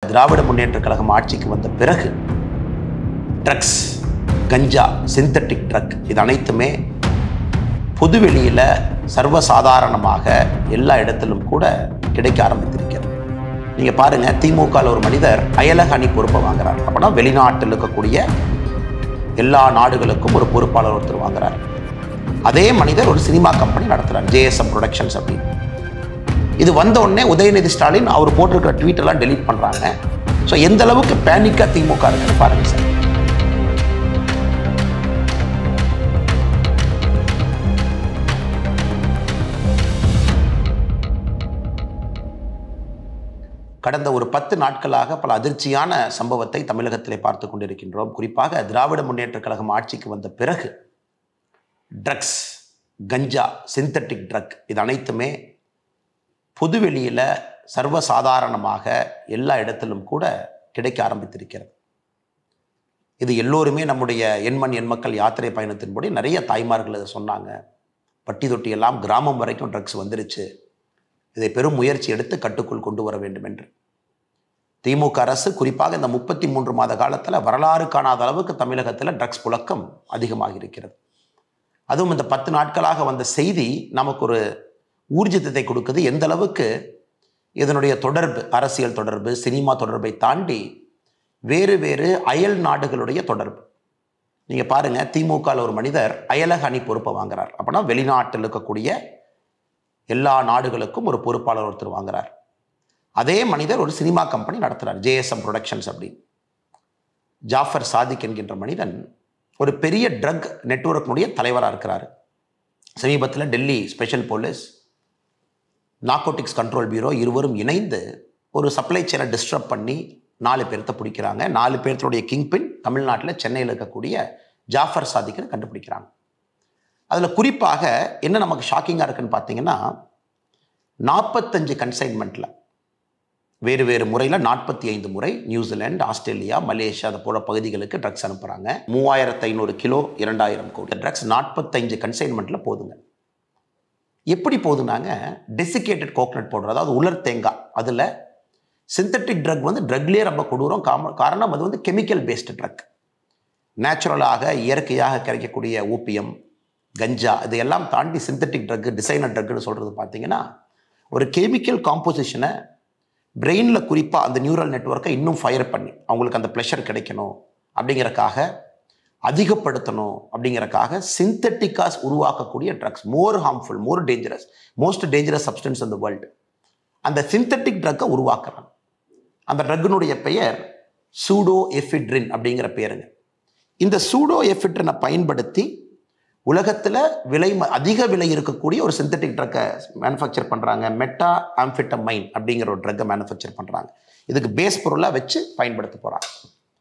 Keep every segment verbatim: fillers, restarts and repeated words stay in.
திராவிட முன்னேற்ற கழகம் ஆட்சிக்கு வந்த பிறகு ட்ரக்ஸ், கஞ்சா, சிந்தட்டிக் ட்ரக் இது அனைத்துமே பொதுவெளியில் சர்வசாதாரணமாக எல்லா இடத்திலும் கூட கிடைக்க ஆரம்பித்திருக்கிறது. நீங்கள் பாருங்கள், திமுகவில் ஒரு மனிதர் அயலக அணி பொறுப்பை வாங்குறார். அப்படின்னா வெளிநாட்டில் இருக்கக்கூடிய எல்லா நாடுகளுக்கும் ஒரு பொறுப்பாளர் ஒருத்தர் வாங்குறார். அதே மனிதர் ஒரு சினிமா கம்பெனி நடத்துகிறார், ஜேஎஸ்எம் ப்ரொடக்ஷன்ஸ் அப்படின்னு. இது வந்த உடனே உதயநிதி ஸ்டாலின் அவர் போட்டிருக்கிற ட்வீட் எல்லாம் டெலீட் பண்ணுறாங்க. ஸோ எந்த அளவுக்கு பேனிக்கா திமுக இருக்குன்னு பாருங்க சார். கடந்த ஒரு பத்து நாட்களாக பல அதிர்ச்சியான சம்பவத்தை தமிழகத்திலே பார்த்து கொண்டிருக்கின்றோம். குறிப்பாக திராவிட முன்னேற்ற கழகம் ஆட்சிக்கு வந்த பிறகு ட்ரக்ஸ், கஞ்சா, சிந்தட்டிக் ட்ரக் இது அனைத்துமே பொதுவெளியில் சர்வசாதாரணமாக எல்லா இடத்திலும் கூட கிடைக்க ஆரம்பித்திருக்கிறது. இது எல்லோருமே நம்முடைய எண்மண் எண்மக்கள் யாத்திரை பயணத்தின்படி நிறைய தாய்மார்கள் இதை சொன்னாங்க. பட்டி தொட்டி எல்லாம் கிராமம் வரைக்கும் ட்ரக்ஸ் வந்துருச்சு, இதை பெரும் முயற்சி எடுத்து கட்டுக்குள் கொண்டு வர வேண்டும் என்று. திமுக அரசு குறிப்பாக இந்த முப்பத்தி மூன்று மாத காலத்தில் வரலாறு காணாத அளவுக்கு தமிழகத்தில் ட்ரக்ஸ் புழக்கம் அதிகமாக இருக்கிறது. அதுவும் இந்த பத்து நாட்களாக வந்த செய்தி நமக்கு ஒரு ஊர்ஜிதத்தை கொடுக்குது. எந்த அளவுக்கு இதனுடைய தொடர்பு, அரசியல் தொடர்பு, சினிமா தொடர்பை தாண்டி வேறு வேறு அயல் நாடுகளுடைய தொடர்பு. நீங்கள் பாருங்கள், திமுகவில் ஒரு மனிதர் அயலக அணி பொறுப்பை வாங்குறார். அப்படின்னா வெளிநாட்டில் இருக்கக்கூடிய எல்லா நாடுகளுக்கும் ஒரு பொறுப்பாளர் ஒருத்தர் வாங்குறார். அதே மனிதர் ஒரு சினிமா கம்பெனி நடத்துகிறார், ஜேஎஸ்எம் ப்ரொடக்ஷன்ஸ் அப்படின்னு. ஜாஃபர் சாதிக் என்கின்ற மனிதன் ஒரு பெரிய ட்ரக் நெட்வொர்க்கினுடைய தலைவராக இருக்கிறார். சமீபத்தில் Delhi special police, narcotics control bureau இருவரும் இணைந்து ஒரு சப்ளை செயினை டிஸ்டர்ப் பண்ணி நாலு பேர்த்த பிடிக்கிறாங்க. நாலு பேர்த்துடைய கிங்பின் தமிழ்நாட்டில் சென்னையில் இருக்கக்கூடிய ஜாஃபர் சாதிக்னு கண்டுபிடிக்கிறாங்க. அதில் குறிப்பாக என்ன நமக்கு ஷாக்கிங்காக இருக்குன்னு பார்த்தீங்கன்னா, நாற்பத்தஞ்சு கன்சைன்மெண்ட்டில் வேறு வேறு முறையில் நாற்பத்தி ஐந்து முறை நியூசிலாந்து, ஆஸ்திரேலியா, மலேசியா அது போல பகுதிகளுக்கு ட்ரக்ஸ் அனுப்புகிறாங்க. மூவாயிரத்து ஐநூறு கிலோ, இரண்டாயிரம் கோடி ட்ரக்ஸ் நாற்பத்தஞ்சு கன்சைன்மெண்ட்டில் போதுங்க. எப்படி போதுனாங்க, டெசிகேட்டட் கோகனட் பவுடர், அதாவது உலர் தேங்காய், அதில் சிந்தட்டிக் ட்ரக் வந்து ட்ரக்லேயே ரொம்ப கொடூரம். காம காரணம் அது வந்து கெமிக்கல் பேஸ்டு ட்ரக். நேச்சுரலாக இயற்கையாக கிடைக்கக்கூடிய ஓபியம், கஞ்சா இதையெல்லாம் தாண்டி சிந்தட்டிக் ட்ரக், டிசைனர் ட்ரக்னு சொல்கிறது பார்த்தீங்கன்னா ஒரு கெமிக்கல் காம்போசிஷனை பிரெயினில் குறிப்பாக அந்த நியூரல் நெட்வொர்க்கை இன்னும் ஃபயர் பண்ணி அவங்களுக்கு அந்த ப்ளஷர் கிடைக்கணும் அப்படிங்கிறக்காக, அதிகப்படுத்தணும் அப்படிங்கிறக்காக சிந்தட்டிக்காக உருவாக்கக்கூடிய drugs, more harmful, more dangerous, most dangerous substance in the world. அந்த சிந்தட்டிக் ட்ரக்கை உருவாக்குறாங்க. அந்த ட்ரக்கினுடைய பெயர் சூடோ எஃபிட்ரின் அப்படிங்கிற பேருங்க. இந்த சூடோ எஃபிட்ரினை பயன்படுத்தி உலகத்தில் விலை அதிக விலை இருக்கக்கூடிய ஒரு சிந்தட்டிக் ட்ரக்கை மேனுஃபேக்சர் பண்ணுறாங்க. மெட்டா ஆம்ஃபெட்டமைன் அப்படிங்கிற ஒரு ட்ரக்கை மேனுஃபேக்சர் பண்ணுறாங்க. இதுக்கு பேஸ் பொருளாக வச்சு பயன்படுத்த போகிறாங்க.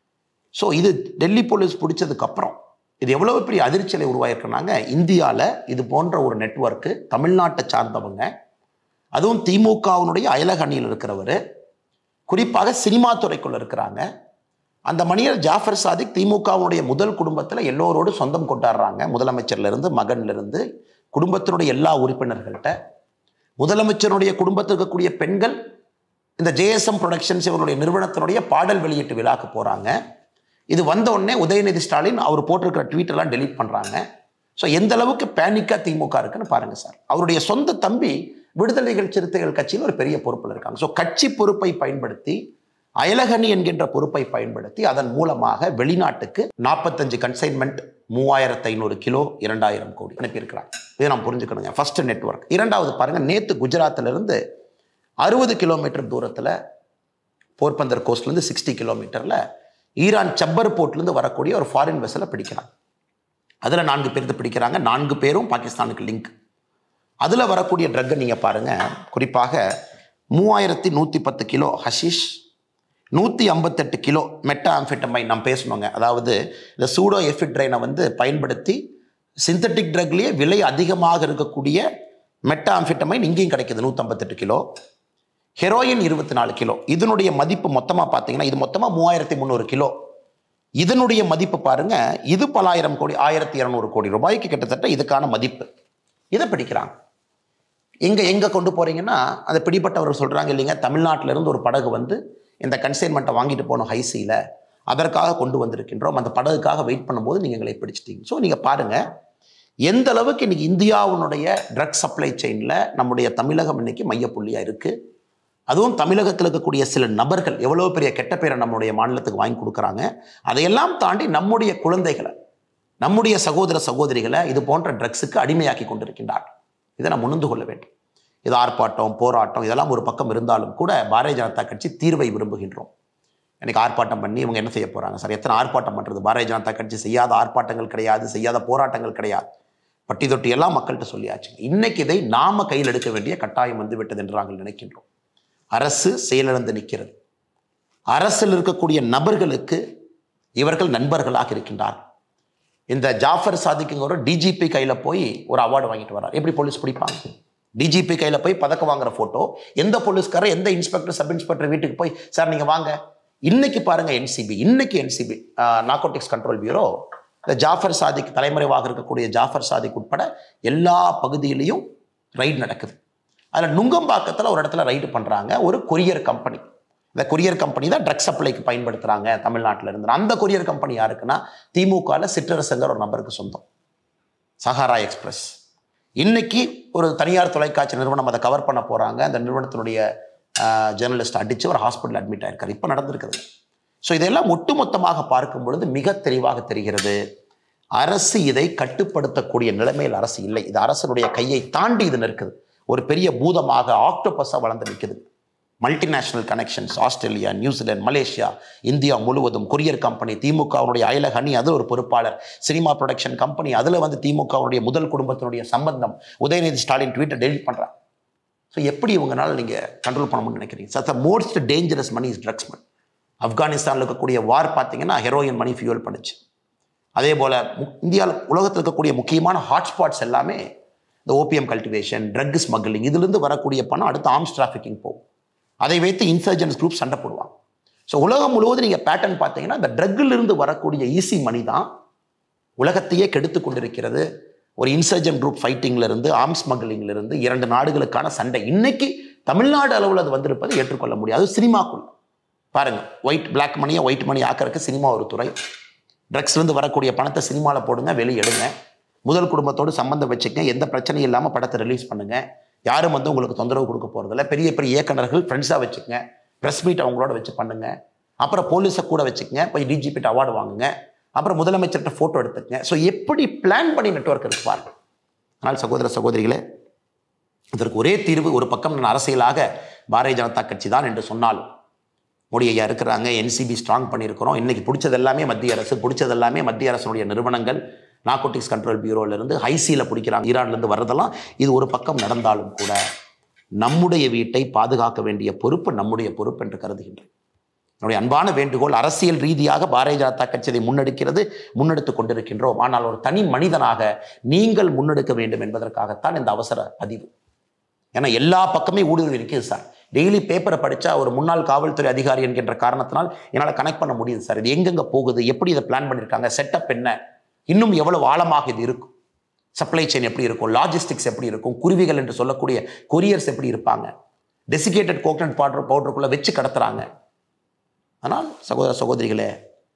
ஸோ இது டெல்லி போலீஸ் பிடிச்சதுக்கப்புறம் இது எவ்வளோ பெரிய அதிர்ச்சியை உருவாயிருக்கிறாங்க. இந்தியாவில் இது போன்ற ஒரு நெட்வொர்க்கு, தமிழ்நாட்டை சார்ந்தவங்க, அதுவும் திமுகவினுடைய அயலக அணியில் இருக்கிறவர், குறிப்பாக சினிமா துறைக்குள்ள இருக்கிறாங்க. அந்த மனிதர் ஜாஃபர் சாதிக் திமுகவினுடைய முதல் குடும்பத்தில் எல்லோரோடு சொந்தம் கொண்டாடுறாங்க. முதலமைச்சர்லேருந்து மகன்லேருந்து குடும்பத்தினுடைய எல்லா உறுப்பினர்கள்ட்ட. முதலமைச்சருடைய குடும்பத்தில் இருக்கக்கூடிய பெண்கள் இந்த ஜேஎஸ்எம் ப்ரொடக்ஷன்ஸ் இவருடைய நிறுவனத்தினுடைய பாடல் வெளியீட்டு விழாக்கு போகிறாங்க. இது வந்த உடனே உதயநிதி ஸ்டாலின் அவர் போட்டிருக்கிற ட்வீட் எல்லாம் டெலீட் பண்ணுறாங்க. ஸோ எந்த அளவுக்கு பேனிக்கா திமுக இருக்குன்னு பாருங்கள் சார். அவருடைய சொந்த தம்பி விடுதலைகள் சிறுத்தைகள் கட்சியில் ஒரு பெரிய பொறுப்பில் இருக்காங்க. ஸோ கட்சி பொறுப்பை பயன்படுத்தி, அயலகணி என்கின்ற பொறுப்பை பயன்படுத்தி அதன் மூலமாக வெளிநாட்டுக்கு நாற்பத்தஞ்சு கன்சைன்மெண்ட், மூவாயிரத்து ஐநூறு கிலோ, இரண்டாயிரம் கோடி அனுப்பியிருக்கிறாங்க. இதை நாம் புரிஞ்சுக்கணுங்க. First network. இரண்டாவது பாருங்க, நேற்று குஜராத்திலிருந்து அறுபது கிலோமீட்டர் தூரத்தில், போர்பந்தர் கோஸ்ட்லேருந்து சிக்ஸ்டி கிலோமீட்டரில் ஈரான் சப்பர் போர்ட்லேருந்து வரக்கூடிய ஒரு ஃபாரின் வெசலை பிடிக்கிறாங்க. அதில் நான்கு பேர்த்து பிடிக்கிறாங்க. நான்கு பேரும் பாகிஸ்தானுக்கு லிங்க். அதில் வரக்கூடிய ட்ரக்கை நீங்கள் பாருங்கள். குறிப்பாக மூவாயிரத்தி நூற்றி பத்து கிலோ ஹஷிஷ், நூற்றி ஐம்பத்தெட்டு கிலோ மெட்டா ஆம்ஃபெட்டமைன் நாம் பேசணுங்க. அதாவது இந்த சூடோ எஃபிட்ரைனை வந்து பயன்படுத்தி சிந்தட்டிக் ட்ரக்லேயே விலை அதிகமாக இருக்கக்கூடிய மெட்டா ஆம்ஃபெட்டமைன் இங்கேயும் கிடைக்கிது, நூற்றி ஐம்பத்தெட்டு கிலோ. ஹெரோயின் இருபத்தி நாலு கிலோ. இதனுடைய மதிப்பு மொத்தமாக பார்த்தீங்கன்னா இது மொத்தமாக மூவாயிரத்தி முந்நூறு கிலோ. இதனுடைய மதிப்பு பாருங்க, இது பலாயிரம் கோடி, ஆயிரத்தி இரநூறு கோடி ரூபாய்க்கு கிட்டத்தட்ட இதுக்கான மதிப்பு. இதை பிடிக்கிறாங்க. எங்கே எங்கே கொண்டு போகிறீங்கன்னா, அதை பிடிப்பட்டவர் சொல்கிறாங்க இல்லைங்க, தமிழ்நாட்டிலேருந்து ஒரு படகு வந்து இந்த கன்சைன்மெண்ட்டை வாங்கிட்டு போனோம் ஹைசியில், அதற்காக கொண்டு வந்திருக்கின்றோம். அந்த படகுக்காக வெயிட் பண்ணும்போது நீங்கள் எங்களை பிடிச்சிட்டீங்க. ஸோ நீங்கள் பாருங்கள் எந்த அளவுக்கு இன்னைக்கு இந்தியாவுடைய ட்ரக் சப்ளை செயினில் நம்முடைய தமிழகம் இன்னைக்கு மையப்புள்ளியாக இருக்குது. அதுவும் தமிழகத்தில் இருக்கக்கூடிய சில நபர்கள் எவ்வளோ பெரிய கெட்ட பேரை நம்முடைய மாநிலத்துக்கு வாங்கி கொடுக்குறாங்க. அதையெல்லாம் தாண்டி நம்முடைய குழந்தைகளை, நம்முடைய சகோதர சகோதரிகளை இது போன்ற ட்ரக்ஸுக்கு அடிமையாக்கி கொண்டிருக்கின்றார்கள். இதை நாம் உணர்ந்து கொள்ள வேண்டும். இது ஆர்ப்பாட்டம், போராட்டம் இதெல்லாம் ஒரு பக்கம் இருந்தாலும் கூட பாரதிய ஜனதா கட்சி தீர்வை விரும்புகின்றோம். எனக்கு ஆர்ப்பாட்டம் பண்ணி இவங்க என்ன செய்ய போகிறாங்க சார்? எத்தனை ஆர்ப்பாட்டம் பண்ணுறது? பாரதிய ஜனதா கட்சி செய்யாத ஆர்ப்பாட்டங்கள் கிடையாது, செய்யாத போராட்டங்கள் கிடையாது. பட்டி தொட்டி எல்லாம் மக்கள்கிட்ட சொல்லியாச்சு. இன்னைக்கு இதை நாம கையில் எடுக்க வேண்டிய கட்டாயம் வந்து விட்டது என்று நாங்கள் நினைக்கின்றோம். அரசு செயலிழந்து நிற்கிறது. அரசில் இருக்கக்கூடிய நபர்களுக்கு இவர்கள் நண்பர்களாக இருக்கின்றார்கள். இந்த ஜாஃபர் சாதிக்குங்கிற டிஜிபி கையில் போய் ஒரு அவார்டு வாங்கிட்டு வர்றார். எப்படி போலீஸ் பிடிப்பாங்க? டிஜிபி கையில் போய் பதக்கம் வாங்குற ஃபோட்டோ எந்த போலீஸ்காரர் எந்த இன்ஸ்பெக்டர் சப் இன்ஸ்பெக்டர் வீட்டுக்கு போய் சார் நீங்கள் வாங்க. இன்னைக்கு பாருங்க என்சிபி, இன்னைக்கு என்சிபி நார்கோட்டிக்ஸ் கண்ட்ரோல் பியூரோ இந்த ஜாஃபர் சாதிக் தலைமறைவாக இருக்கக்கூடிய ஜாஃபர் சாதிக் உட்பட எல்லா பகுதியிலையும் ரைடு நடக்குது. அதில் நுங்கம்பாக்கத்தில் ஒரு இடத்துல ரைடு பண்ணுறாங்க. ஒரு கொரியர் கம்பெனி, இந்த கொரியர் கம்பெனி தான் ட்ரக் சப்ளைக்கு பயன்படுத்துகிறாங்க தமிழ்நாட்டில் இருந்து. அந்த கொரியர் கம்பெனி யாருக்குன்னா திமுகவில் சிற்றரசங்கிற ஒரு நபருக்கு சொந்தம், சஹாரா எக்ஸ்பிரஸ். இன்னைக்கு ஒரு தனியார் தொலைக்காட்சி நிறுவனம் அதை கவர் பண்ண போகிறாங்க. அந்த நிறுவனத்தினுடைய ஜேர்னலிஸ்ட் அடித்து ஒரு ஹாஸ்பிட்டல் அட்மிட் ஆயிருக்காரு. இப்போ நடந்திருக்குது. ஸோ இதெல்லாம் ஒட்டுமொத்தமாக பார்க்கும் பொழுது மிக தெளிவாக தெரிகிறது, அரசு இதை கட்டுப்படுத்தக்கூடிய நிலைமையில் அரசு இல்லை. இது அரசனுடைய கையை தாண்டி இது நிற்குது. ஒரு பெரிய பூதமாக ஆக்டோபஸாக வளர்ந்து நிற்குது. Multinational connections, Australia, New Zealand, Malaysia, India முழுவதும் கொரியர் கம்பெனி, திமுகவுடைய அயலக அணி அதில் ஒரு பொறுப்பாளர், சினிமா ப்ரொடக்ஷன் கம்பெனி அதில் வந்து திமுகவுடைய முதல் குடும்பத்தினுடைய சம்பந்தம். உதயநிதி ஸ்டாலின் ட்வீட்டை டெலிட் பண்ணுறாங்க. ஸோ எப்படி இவங்கனால நீங்கள் கண்ட்ரோல் பண்ண முடியும்னு நினைக்கிறீங்க? சத்த most dangerous money is drugs money. ஆப்கானிஸ்தானில் இருக்கக்கூடிய வார் பார்த்தீங்கன்னா ஹெரோயின் மணி ஃபியூல் பண்ணுச்சு. அதே போல் இந்தியாவில் உலகத்தில் இருக்கக்கூடிய முக்கியமான ஹாட்ஸ்பாட்ஸ் எல்லாமே இந்த ஓபிஎம் கல்டிவேஷன், ட்ரக் ஸ்மக்லிங், இதிலிருந்து வரக்கூடிய பணம் அடுத்து ஆர்ம்ஸ் டிராஃபிக்கிங் போகும். அதை வைத்து இன்சர்ஜென்ஸ் குரூப் சண்டை போடுவாங்க. ஸோ உலகம் முழுவதும் நீங்கள் பேட்டர்ன் பார்த்தீங்கன்னா இந்த ட்ரக்கிலிருந்து வரக்கூடிய ஈஸி மணி தான் உலகத்தையே கெடுத்து கொண்டிருக்கிறது. ஒரு இன்சர்ஜென்ட் குரூப் ஃபைட்டிங்லேருந்து ஆர்ம்ஸ் ஸ்மக்லிங்லேருந்து இரண்டு நாடுகளுக்கான சண்டை இன்னைக்கு தமிழ்நாடு அளவில் அது வந்திருப்பது ஏற்றுக்கொள்ள முடியாது. சினிமாக்குள்ள பாருங்கள், ஒயிட் பிளாக் மணியை ஒயிட் மணி ஆக்கிறதுக்கு சினிமா ஒரு துறை. ட்ரக்ஸ்லேருந்து வரக்கூடிய பணத்தை சினிமாவில் போடுங்க, வெளியே எடுங்க, முதல் குடும்பத்தோடு சம்மந்தம் வச்சுக்கங்க, எந்த பிரச்சனையும் இல்லாமல் படத்தை ரிலீஸ் பண்ணுங்கள், யாரும் வந்து உங்களுக்கு தொந்தரவு கொடுக்க போகிறதில்ல. பெரிய பெரிய இயக்குநர்கள் ஃப்ரெண்ட்ஸாக வச்சுக்கங்க, ப்ரெஸ் மீட் அவங்களோட வச்சு பண்ணுங்க, அப்புறம் போலீஸை கூட வச்சுக்கங்க, போய் டிஜிபிட்ட அவார்டு வாங்குங்க, அப்புறம் முதலமைச்சர்கிட்ட ஃபோட்டோ எடுத்துக்கங்க. ஸோ எப்படி பிளான் பண்ணி நெட்வொர்க் இருக்கு பாருங்க. ஆனால் சகோதர சகோதரிகளே, இதற்கு ஒரே தீர்வு, ஒரு பக்கம் நான் அரசியலாக பாரதிய ஜனதா கட்சி தான் என்று சொன்னாலும் மோடி ஐயா இருக்கிறாங்க, என்சிபி ஸ்ட்ராங் பண்ணியிருக்கிறோம். இன்னைக்கு பிடிச்சது எல்லாமே மத்திய அரசு, பிடிச்சது எல்லாமே மத்திய அரசுடைய நிறுவனங்கள், நார்கோட்டிக்ஸ் கண்ட்ரோல் பியூரோலேருந்து ஹைசியில் பிடிக்கிறாங்க, ஈரான்லேருந்து வர்றதெல்லாம் இது ஒரு பக்கம் நடந்தாலும் கூட நம்முடைய வீட்டை பாதுகாக்க வேண்டிய பொறுப்பு நம்முடைய பொறுப்பு என்று கருதுகின்றேன். என்னுடைய அன்பான வேண்டுகோள், அரசியல் ரீதியாக பாரதிய ஜனதா கட்சி இதை முன்னெடுக்கிறது, முன்னெடுத்து கொண்டிருக்கின்றோம். ஆனால் ஒரு தனி மனிதனாக நீங்கள் முன்னெடுக்க வேண்டும் என்பதற்காகத்தான் இந்த அவசர பதிவு. ஏன்னா எல்லா பக்கமே ஊடுருவி இருக்குது சார். டெய்லி பேப்பரை படித்தா ஒரு முன்னாள் காவல்துறை அதிகாரி என்கின்ற காரணத்தினால் என்னால் கனெக்ட் பண்ண முடியுது சார். இது எங்கெங்கே போகுது, எப்படி இதை பிளான் பண்ணியிருக்காங்க, செட்டப் என்ன, இன்னும் எவ்வளவு ஆழமாக இது இருக்கும், சப்ளை செயின் எப்படி இருக்கும், லாஜிஸ்டிக்ஸ் எப்படி இருக்கும், குருவிகள் என்று சொல்லக்கூடிய கொரியர்ஸ் எப்படி இருப்பாங்க, டெசிகேட்டட் கோகனட் பவுடர் பவுடருக்குள்ளே வச்சு கடத்துறாங்க. ஆனால் சகோதர சகோதரிகளே,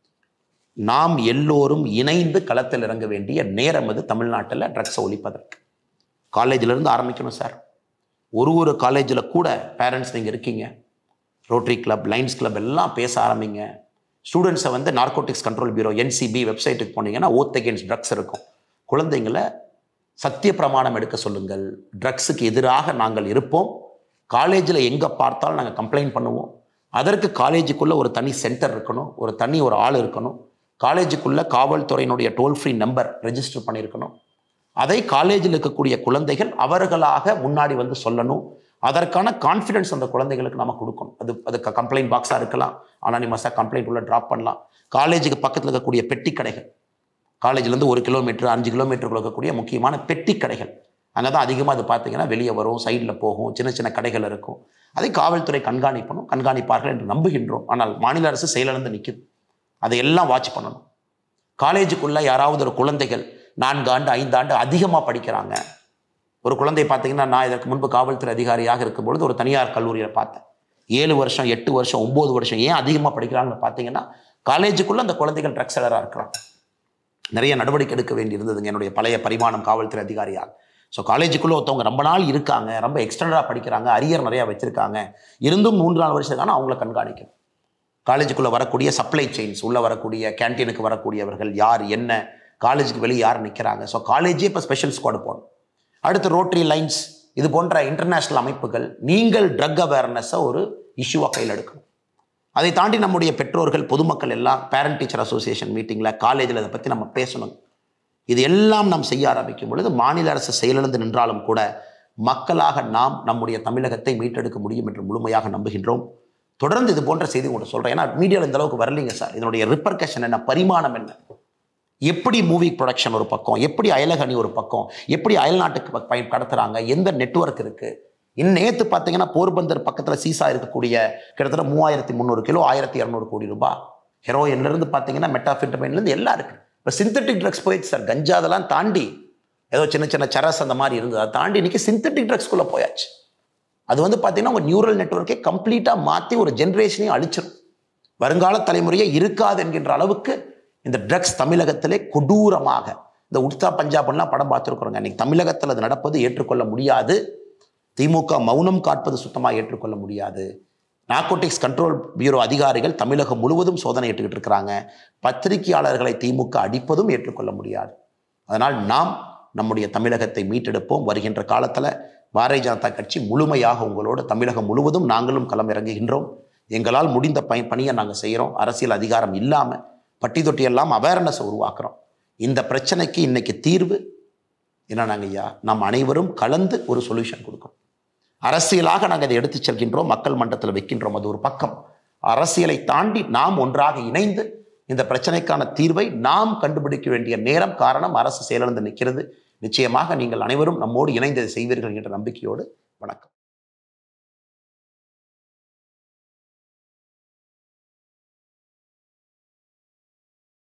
நாம் எல்லோரும் இணைந்து களத்தில் இறங்க வேண்டிய நேரம் அது தமிழ்நாட்டில் ட்ரக்ஸை ஒழிப்பதற்கு. காலேஜிலேருந்து ஆரம்பிக்கணும் சார். ஒரு ஒரு காலேஜில் கூட பேரண்ட்ஸ் நீங்கள் இருக்கீங்க, ரோட்டரி கிளப், லைன்ஸ் கிளப் எல்லாம் பேச ஆரம்பிங்க. ஸ்டூடெண்ட்ஸை வந்து நார்கோட்டிக்ஸ் கண்ட்ரோல் பியூரோ என்சிபி வெப்சைட்டுக்கு போனீங்கன்னா ஓத் அகேன்ஸ்ட் ட்ரக்ஸ் இருக்கும். குழந்தைங்களை சத்திய பிரமாணம் எடுக்க சொல்லுங்கள். ட்ரக்ஸுக்கு எதிராக நாங்கள் இருப்போம், காலேஜில் எங்கே பார்த்தாலும் நாங்கள் கம்ப்ளைண்ட் பண்ணுவோம். அதற்கு காலேஜுக்குள்ளே ஒரு தனி சென்டர் இருக்கணும், ஒரு தனி ஒரு ஆள் இருக்கணும். காலேஜுக்குள்ளே காவல்துறையினுடைய டோல் ஃப்ரீ நம்பர் ரெஜிஸ்டர் பண்ணியிருக்கணும். அதை காலேஜில் இருக்கக்கூடிய குழந்தைகள் அவர்களாக முன்னாடி வந்து சொல்லணும். அதற்கான கான்ஃபிடன்ஸ் அந்த குழந்தைகளுக்கு நம்ம கொடுக்கணும். அது அதுக்கு கம்ப்ளைண்ட் பாக்ஸாக இருக்கலாம், அனானிமஸாக கம்ப்ளைண்ட் உள்ள ட்ராப் பண்ணலாம். காலேஜுக்கு பக்கத்தில் இருக்கக்கூடிய பெட்டி கடைகள், காலேஜ்லேருந்து ஒரு கிலோமீட்டர் அஞ்சு கிலோமீட்டருக்குள்ள இருக்கக்கூடிய முக்கியமான பெட்டி கடைகள், அங்கே தான் அதிகமாக அது பார்த்தீங்கன்னா வெளியே வரும், சைடில் போகும், சின்ன சின்ன கடைகள் இருக்கும். அதை காவல்துறை கண்காணிப்பணும், கண்காணிப்பார்கள் என்று நம்புகின்றோம். ஆனால் மாநில அரசு செயலிழந்து நிற்குது. அதையெல்லாம் வாட்ச் பண்ணணும். காலேஜுக்குள்ளே யாராவது ஒரு குழந்தைகள் நான்கு ஆண்டு ஐந்து ஆண்டு அதிகமாக படிக்கிறாங்க. ஒரு குழந்தை பார்த்தீங்கன்னா, நான் இதற்கு முன்பு காவல்துறை அதிகாரியாக இருக்கும்பொழுது ஒரு தனியார் கல்லூரியில் பார்த்தேன். ஏழு வருஷம் எட்டு வருஷம் ஒன்பது வருஷம் ஏன் அதிகமாக படிக்கிறாங்கன்னு பார்த்தீங்கன்னா காலேஜுக்குள்ளே அந்த குழந்தைகள் ட்ரக்ஸ் செல்லராக இருக்கிறாங்க. நிறைய நடவடிக்கை எடுக்க வேண்டி இருந்ததுங்க என்னுடைய பழைய பரிமாணம் காவல்துறை அதிகாரியாக. ஸோ காலேஜுக்குள்ளே ஒருத்தவங்க ரொம்ப நாள் இருக்காங்க, ரொம்ப எக்ஸ்டெண்டடாக படிக்கிறாங்க, அரியர் நிறையா வச்சுருக்காங்க, இருந்தும் மூன்று நாலு வருஷத்துக்கான அவங்கள கண்காணிக்கணும். காலேஜுக்குள்ளே வரக்கூடிய சப்ளை செயின்ஸ், உள்ளே வரக்கூடிய கேன்டீனுக்கு வரக்கூடியவர்கள் யார், என்ன, காலேஜுக்கு வெளியே யார் நிற்கிறாங்க. ஸோ காலேஜே இப்போ ஸ்பெஷல் ஸ்குவாட் போகணும். அடுத்து ரோட்டரி லைன்ஸ், இது போன்ற இன்டர்நேஷ்னல் அமைப்புகள் நீங்கள் ட்ரக் அவேர்னஸை ஒரு இஷ்யூவாக கையில் எடுக்கணும். அதை தாண்டி நம்முடைய பெற்றோர்கள், பொதுமக்கள் எல்லாம் பேரண்ட் டீச்சர் அசோசியேஷன் மீட்டிங்கில், காலேஜில் இதை பற்றி நம்ம பேசணும். இது எல்லாம் நாம் செய்ய ஆரம்பிக்கும் பொழுது மாநில அரசு செயலிழந்து நின்றாலும் கூட மக்களாக நாம் நம்முடைய தமிழகத்தை மீட்டெடுக்க முடியும் என்று முழுமையாக நம்புகின்றோம். தொடர்ந்து இது போன்ற செய்தி கூட சொல்கிறேன். ஏன்னா மீடியாவில் இந்த அளவுக்கு வரலைங்க சார். இதனுடைய ரிப்பர்கஷன் என்ன, பரிமாணம் என்ன, எப்படி மூவி ப்ரொடக்ஷன் ஒரு பக்கம், எப்படி அயலகணி ஒரு பக்கம், எப்படி அயல்நாட்டுக்கு பயன் கடத்துறாங்க, எந்த நெட்வொர்க் இருக்குது. இன்னும் நேற்று பார்த்தீங்கன்னா போர்பந்தர் பக்கத்தில் சீசா இருக்கக்கூடிய கிட்டத்தட்ட மூவாயிரத்தி முந்நூறு கிலோ ஆயிரத்தி இரநூறு கோடி ரூபாய் ஹெரோயின்லேருந்து பார்த்தீங்கன்னா மெட்டாஃபெட்டமைன்லேருந்து எல்லாம் இருக்குது. இப்போ சிந்தட்டிக் ட்ரக்ஸ் போயிடுச்சு சார். கஞ்சா அதெல்லாம் தாண்டி ஏதோ சின்ன சின்ன சரஸ் அந்த மாதிரி இருந்தது, அதை தாண்டி இன்றைக்கி சிந்தட்டிக் ட்ரக்ஸ்குள்ளே போயாச்சு. அது வந்து பார்த்தீங்கன்னா உங்கள் நியூரல் நெட்வொர்க்கே கம்ப்ளீட்டாக மாற்றி ஒரு ஜென்ரேஷனையும் அழிச்சிடும். வருங்கால தலைமுறையே இருக்காது என்கின்ற அளவுக்கு இந்த ட்ரக்ஸ் தமிழகத்திலே கொடூரமாக, இந்த உடுத்தா பஞ்சாப்லாம் படம் பார்த்துருக்குறோங்க. இன்னைக்கு தமிழகத்தில் அது நடப்பது ஏற்றுக்கொள்ள முடியாது. திமுக மௌனம் காட்பது சுத்தமாக ஏற்றுக்கொள்ள முடியாது. நார்கோட்டிக்ஸ் கண்ட்ரோல் பியூரோ அதிகாரிகள் தமிழகம் முழுவதும் சோதனை ஏற்றுக்கிட்டு இருக்கிறாங்க. பத்திரிகையாளர்களை திமுக அடிப்பதும் ஏற்றுக்கொள்ள முடியாது. அதனால் நாம் நம்முடைய தமிழகத்தை மீட்டெடுப்போம். வருகின்ற காலத்தில் பாரதிய ஜனதா கட்சி முழுமையாக உங்களோடு தமிழகம் முழுவதும் நாங்களும் களம் இறங்குகின்றோம். எங்களால் முடிந்த ப பணியை நாங்கள் செய்கிறோம். அரசியல் அதிகாரம் இல்லாமல் பட்டி தொட்டி எல்லாம் அவேர்னஸை உருவாக்குறோம். இந்த பிரச்சனைக்கு இன்னைக்கு தீர்வு என்னன்னாங்க ஐயா, நாம் அனைவரும் கலந்து ஒரு சொல்யூஷன் கொடுக்கணும். அரசியலாக நாங்கள் இதை எடுத்து செல்கின்றோம், மக்கள் மன்றத்தில் வைக்கின்றோம், அது ஒரு பக்கம். அரசியலை தாண்டி நாம் ஒன்றாக இணைந்து இந்த பிரச்சனைக்கான தீர்வை நாம் கண்டுபிடிக்க வேண்டிய நேரம், காரணம் அரசு செயலிழந்து நிற்கிறது. நிச்சயமாக நீங்கள் அனைவரும் நம்மோடு இணைந்து செய்வீர்கள் என்ற நம்பிக்கையோடு வணக்கம்.